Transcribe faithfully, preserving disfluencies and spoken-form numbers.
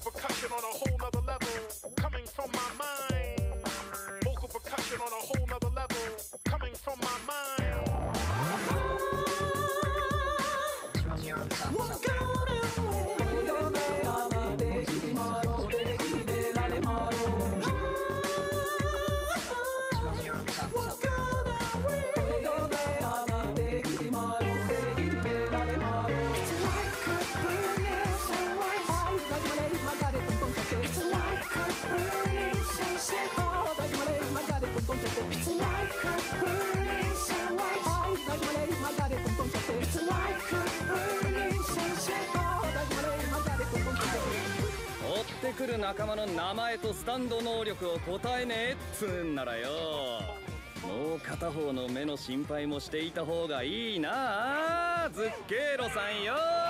percussion on a whole nother level, coming from my mind. Vocal percussion on a whole nother level, coming from my mind. 追ってくる仲間の名前とスタンド能力を答えねえっつうんならよ、もう片方の目の心配もしていた方がいいなあ、ズッケーロさんよ。